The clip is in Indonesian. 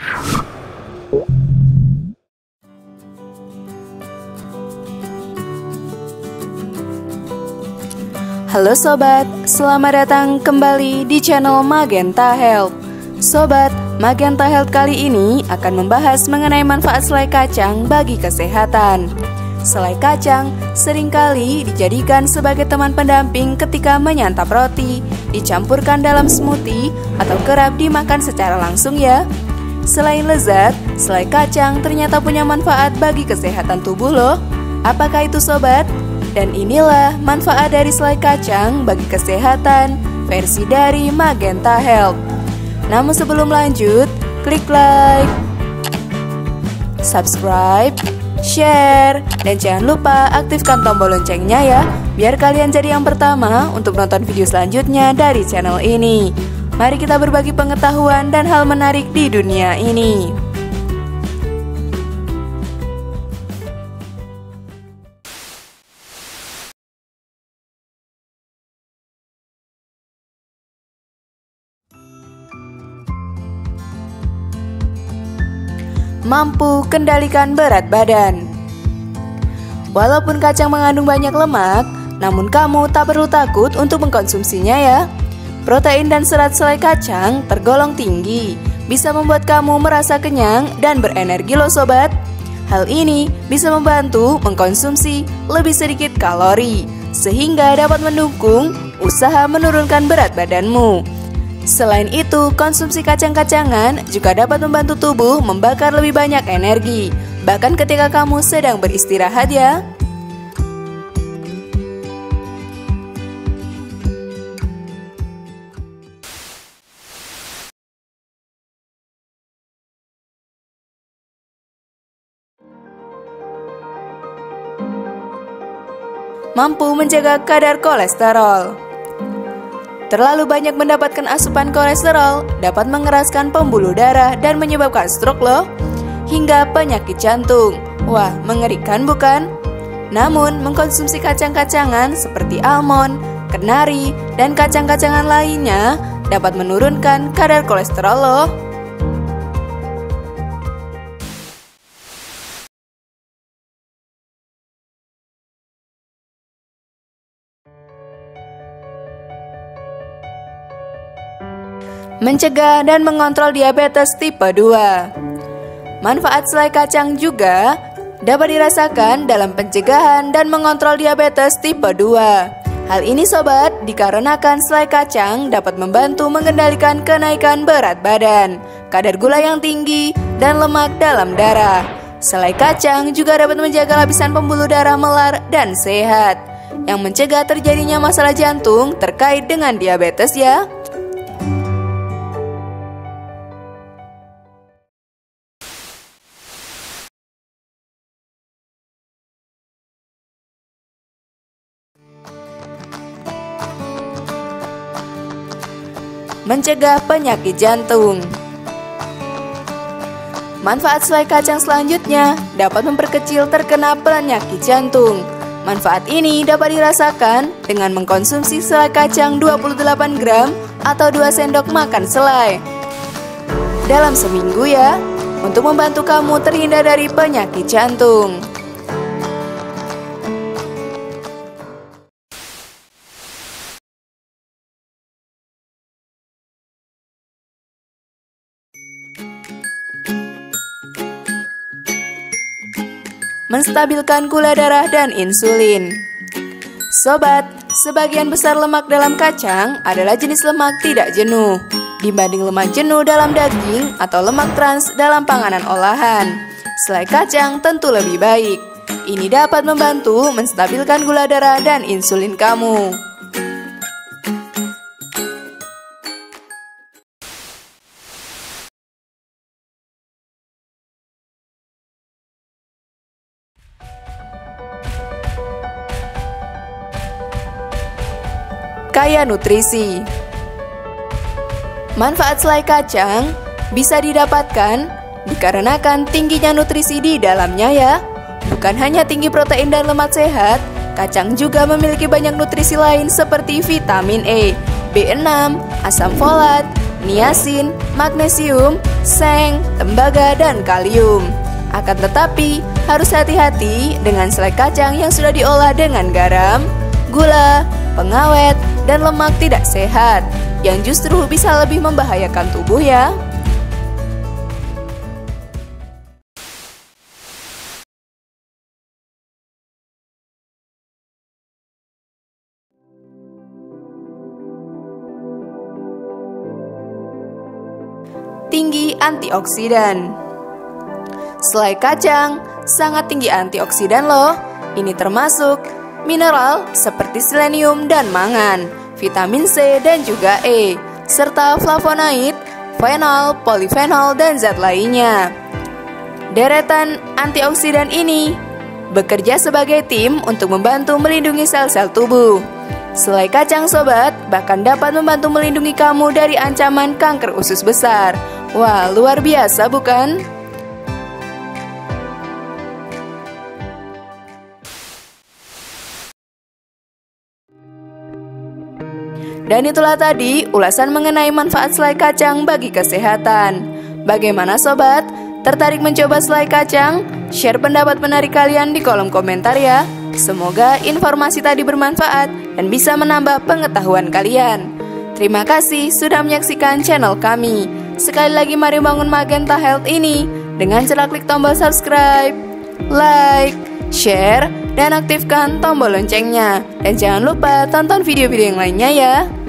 Halo sobat, selamat datang kembali di channel Magenta Health. Sobat, Magenta Health kali ini akan membahas mengenai manfaat selai kacang bagi kesehatan. Selai kacang seringkali dijadikan sebagai teman pendamping ketika menyantap roti, dicampurkan dalam smoothie, atau kerap dimakan secara langsung ya. Selain lezat, selai kacang ternyata punya manfaat bagi kesehatan tubuh loh. Apakah itu sobat? Dan inilah manfaat dari selai kacang bagi kesehatan versi dari Magenta Health. Namun sebelum lanjut, klik like, subscribe, share, dan jangan lupa aktifkan tombol loncengnya ya, biar kalian jadi yang pertama untuk nonton video selanjutnya dari channel ini. Mari kita berbagi pengetahuan dan hal menarik di dunia ini. Mampu kendalikan berat badan. Walaupun kacang mengandung banyak lemak, namun kamu tak perlu takut untuk mengkonsumsinya ya. Protein dan serat selai kacang tergolong tinggi, bisa membuat kamu merasa kenyang dan berenergi loh sobat. Hal ini bisa membantu mengkonsumsi lebih sedikit kalori, sehingga dapat mendukung usaha menurunkan berat badanmu. Selain itu, konsumsi kacang-kacangan juga dapat membantu tubuh membakar lebih banyak energi, bahkan ketika kamu sedang beristirahat ya. Mampu menjaga kadar kolesterol. Terlalu banyak mendapatkan asupan kolesterol dapat mengeraskan pembuluh darah dan menyebabkan stroke loh, hingga penyakit jantung. Wah, mengerikan bukan? Namun, mengkonsumsi kacang-kacangan seperti almond, kenari, dan kacang-kacangan lainnya dapat menurunkan kadar kolesterol loh. Mencegah dan mengontrol diabetes tipe 2. Manfaat selai kacang juga dapat dirasakan dalam pencegahan dan mengontrol diabetes tipe 2. Hal ini sobat, dikarenakan selai kacang dapat membantu mengendalikan kenaikan berat badan, kadar gula yang tinggi, dan lemak dalam darah. Selai kacang juga dapat menjaga lapisan pembuluh darah melar dan sehat, yang mencegah terjadinya masalah jantung terkait dengan diabetes ya. Mencegah penyakit jantung. Manfaat selai kacang selanjutnya dapat memperkecil terkena penyakit jantung. Manfaat ini dapat dirasakan dengan mengkonsumsi selai kacang 28 gram atau 2 sendok makan selai dalam seminggu ya, untuk membantu kamu terhindar dari penyakit jantung. Menstabilkan gula darah dan insulin. Sobat, sebagian besar lemak dalam kacang adalah jenis lemak tidak jenuh dibanding lemak jenuh dalam daging atau lemak trans dalam panganan olahan. Selai kacang tentu lebih baik. Ini dapat membantu menstabilkan gula darah dan insulin kamu. Kaya nutrisi. Manfaat selai kacang bisa didapatkan dikarenakan tingginya nutrisi di dalamnya ya. Bukan hanya tinggi protein dan lemak sehat, kacang juga memiliki banyak nutrisi lain seperti vitamin E, B6, asam folat, niasin, magnesium, seng, tembaga, dan kalium. Akan tetapi, harus hati-hati dengan selai kacang yang sudah diolah dengan garam, gula, pengawet, dan lemak tidak sehat, yang justru bisa lebih membahayakan tubuh ya. Tinggi antioksidan. Selai kacang sangat tinggi antioksidan loh. Ini termasuk mineral seperti selenium dan mangan, vitamin C dan juga E, serta flavonoid, fenol, polifenol, dan zat lainnya. Deretan antioksidan ini bekerja sebagai tim untuk membantu melindungi sel-sel tubuh. Selai kacang sobat bahkan dapat membantu melindungi kamu dari ancaman kanker usus besar. Wah, luar biasa bukan? Dan itulah tadi ulasan mengenai manfaat selai kacang bagi kesehatan. Bagaimana sobat? Tertarik mencoba selai kacang? Share pendapat menarik kalian di kolom komentar ya. Semoga informasi tadi bermanfaat dan bisa menambah pengetahuan kalian. Terima kasih sudah menyaksikan channel kami. Sekali lagi mari bangun Magenta Health ini dengan cara klik tombol subscribe, like, share, dan aktifkan tombol loncengnya. Dan jangan lupa tonton video-video yang lainnya ya.